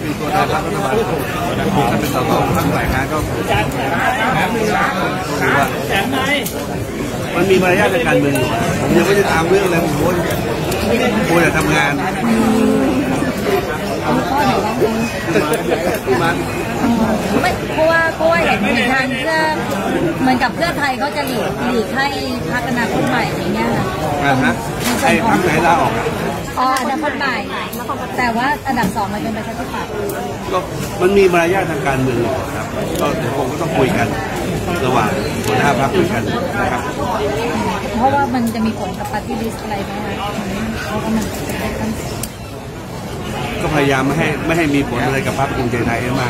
มีตัวแทนพรรครัฐบาลถ้าเป็นส.ส.พรรคฝ่ายค้านก็คือว่ามันมีมารยาทในการเมืองอยู่ผมยังไม่ได้ตามเรื่องอะไรผมโวยแต่ทำงานไม่เพราะว่าเห็นทางเพื่อเหมือนกับเพื่อไทยเขาจะหลีกให้พรรคอนาคตใหม่อย่างเงี้ยค่ะไอ้พรรคไหนลาออกอนาคตใหม่แต่ว่าอันดับ2มันเป็นประชาธิปัตย์ก็มันมีมารยาททางการเมืองอยู่ครับก็เดี๋ยวคงก็ต้องคุยกันระหว่างหัวหน้าพรรคคุยกันนะครับเพราะว่ามันจะมีผลกับปาร์ตี้ลิสต์อะไรไหมเพราะว่ามันก็พยายามไม่ให้มีผลอะไรกับพรรคภูมิใจไทยให้มาก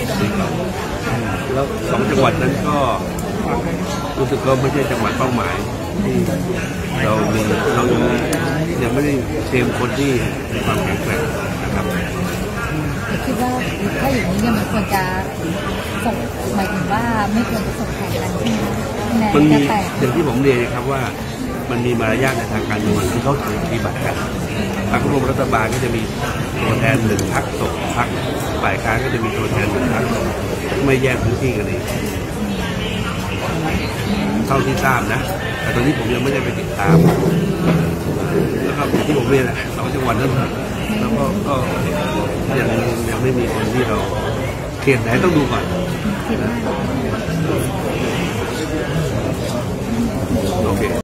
แล้ว2จังหวัดนั้นก็รู้สึกก็ไม่ใช่จังหวัดเป้าหมายที่เรายังไม่ได้เตรียมคนที่มีความแข็งแกร่งนะครับคิดว่าถ้าอย่างนี้เนี่ยมันควรจะส่งหมายถึงว่าไม่ควรจะส่งแข่งกันที่มันมีอย่างที่ผมเรียนครับว่ามันมีมารยาทในทางการเมืองที่เขาถือปฏิบัติกันพรรคร่วมรัฐบาลก็จะมีตัวแทน1 พรรคส่งพรรคฝ่ายค้านก็จะมีตัวแทน1 พรรคไม่แยกพื้นที่กันเองเท่าที่ทราบนะแต่ตอนนี้ผมยังไม่ได้ไปติดตามแล้วก็อย่างที่ผมเรียน2 จังหวัดนั้นแล้วก็ยังไม่มีคนที่เราเขตไหนต้องดูก่อนโอเค